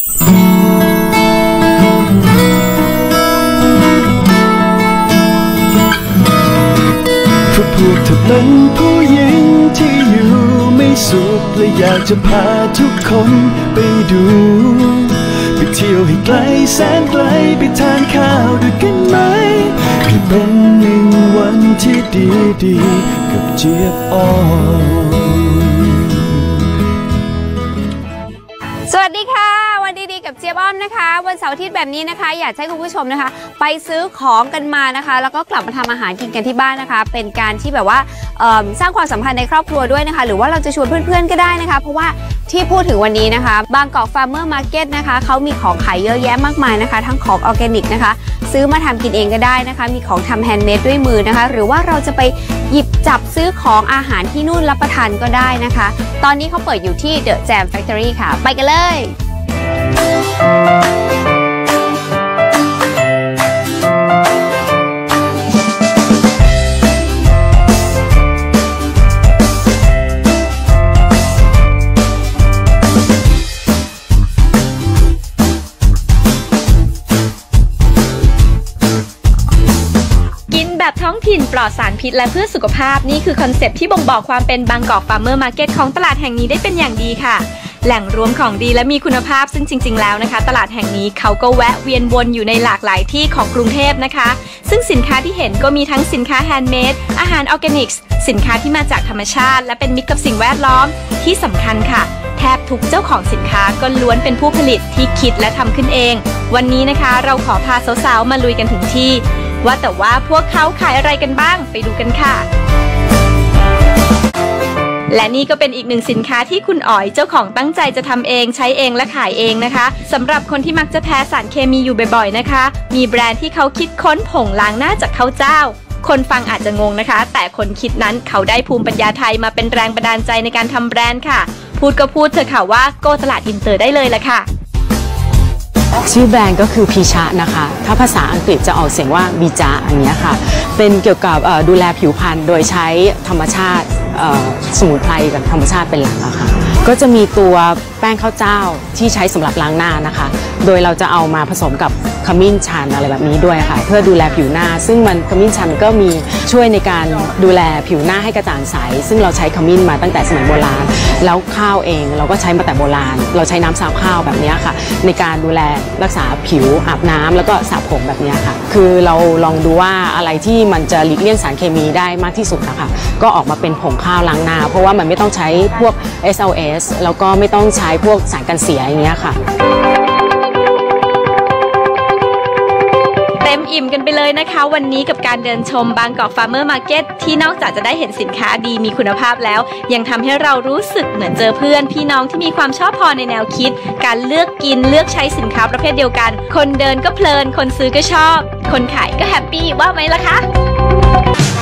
เพราะพวกเธอเป็นผู้หญิงที่อยู่ไม่สุขและอยากจะพาทุกคนไปดูไปเที่ยวให้ไกลแสนไกลไปทานข้าวด้วยกันไหมให้เป็นหนึ่งวันที่ดีๆกับเจี๊ยบอ่อนสวัสดีค่ะวันดีๆกับเจี๊ยบอ้อมนะคะวันเสาร์อาทิตย์แบบนี้นะคะอยากให้คุณผู้ชมนะคะไปซื้อของกันมานะคะแล้วก็กลับมาทำอาหารกินกันที่บ้านนะคะเป็นการที่แบบว่าสร้างความสัมพันธ์ในครอบครัวด้วยนะคะหรือว่าเราจะชวนเพื่อนๆก็ได้นะคะเพราะว่าที่พูดถึงวันนี้นะคะบางกอกฟาร์มเมอร์มาร์เก็ตนะคะเขามีของขายเยอะแยะมากมายนะคะทั้งของออร์แกนิกนะคะซื้อมาทำกินเองก็ได้นะคะมีของทำแฮนด์เมดด้วยมือนะคะหรือว่าเราจะไปหยิบจับซื้อของอาหารที่นู่นรับประทานก็ได้นะคะตอนนี้เขาเปิดอยู่ที่ The Jam Factory ค่ะไปกันเลยแบบท้องถิ่นปลอดสารพิษและเพื่อสุขภาพนี่คือคอนเซ็ปต์ที่บ่งบอกความเป็นบางกอกฟาร์มเมอร์มาร์เก็ตของตลาดแห่งนี้ได้เป็นอย่างดีค่ะแหล่งรวมของดีและมีคุณภาพซึ่งจริงๆแล้วนะคะตลาดแห่งนี้เขาก็แวะเวียนวนอยู่ในหลากหลายที่ของกรุงเทพนะคะซึ่งสินค้าที่เห็นก็มีทั้งสินค้าแฮนด์เมดอาหารออร์แกนิกส์สินค้าที่มาจากธรรมชาติและเป็นมิตรกับสิ่งแวดล้อมที่สำคัญค่ะแทบทุกเจ้าของสินค้าก็ล้วนเป็นผู้ผลิตที่คิดและทำขึ้นเองวันนี้นะคะเราขอพาสาวๆมาลุยกันถึงที่ว่าแต่ว่าพวกเขาขายอะไรกันบ้างไปดูกันค่ะและนี่ก็เป็นอีกหนึ่งสินค้าที่คุณอ๋อยเจ้าของตั้งใจจะทำเองใช้เองและขายเองนะคะสำหรับคนที่มักจะแพ้สารเคมีอยู่บ่อยๆนะคะมีแบรนด์ที่เขาคิดค้นผงล้างหน้าจากข้าวเจ้าคนฟังอาจจะงงนะคะแต่คนคิดนั้นเขาได้ภูมิปัญญาไทยมาเป็นแรงบันดาลใจในการทำแบรนด์ค่ะพูดก็พูดเถอะค่ะว่าโกตลาดอินเตอร์ได้เลยละค่ะชื่อแบรนด์ก็คือพีชะนะคะถ้าภาษาอังกฤษจะออกเสียงว่าบีจาอันนี้ค่ะเป็นเกี่ยวกับดูแลผิวพรรณโดยใช้ธรรมชาติสมุนไพรกับธรรมชาติเป็นหลักอะค่ะก็จะมีตัวแป้งข้าวเจ้าที่ใช้สำหรับล้างหน้านะคะโดยเราจะเอามาผสมกับขมิ้นชันอะไรแบบนี้ด้วยค่ะเพื่อดูแลผิวหน้าซึ่งมันขมิ้นชันก็มีช่วยในการดูแลผิวหน้าให้กระจ่างใสซึ่งเราใช้ขมิ้นมาตั้งแต่สมัยโบราณแล้วข้าวเองเราก็ใช้มาแต่โบราณเราใช้น้ำซาวข้าวแบบนี้ค่ะในการดูแลรักษาผิวอาบน้ำแล้วก็สระผมแบบนี้ค่ะคือเราลองดูว่าอะไรที่มันจะหลีกเลี่ยงสารเคมีได้มากที่สุดนะคะก็ออกมาเป็นผงข้าวล้างหน้าเพราะว่ามันไม่ต้องใช้พวก SLS แล้วก็ไม่ต้องใช้พวกสารกันเสียอย่างเงี้ยค่ะเต็มอิ่มกันไปเลยนะคะวันนี้กับการเดินชมบางกอกฟาร์มเมอร์มาร์เก็ตที่นอกจากจะได้เห็นสินค้าดีมีคุณภาพแล้วยังทำให้เรารู้สึกเหมือนเจอเพื่อนพี่น้องที่มีความชอบพอในแนวคิดการเลือกกินเลือกใช้สินค้าประเภทเดียวกันคนเดินก็เพลินคนซื้อก็ชอบคนขายก็แฮปปี้ว่าไหมล่ะคะ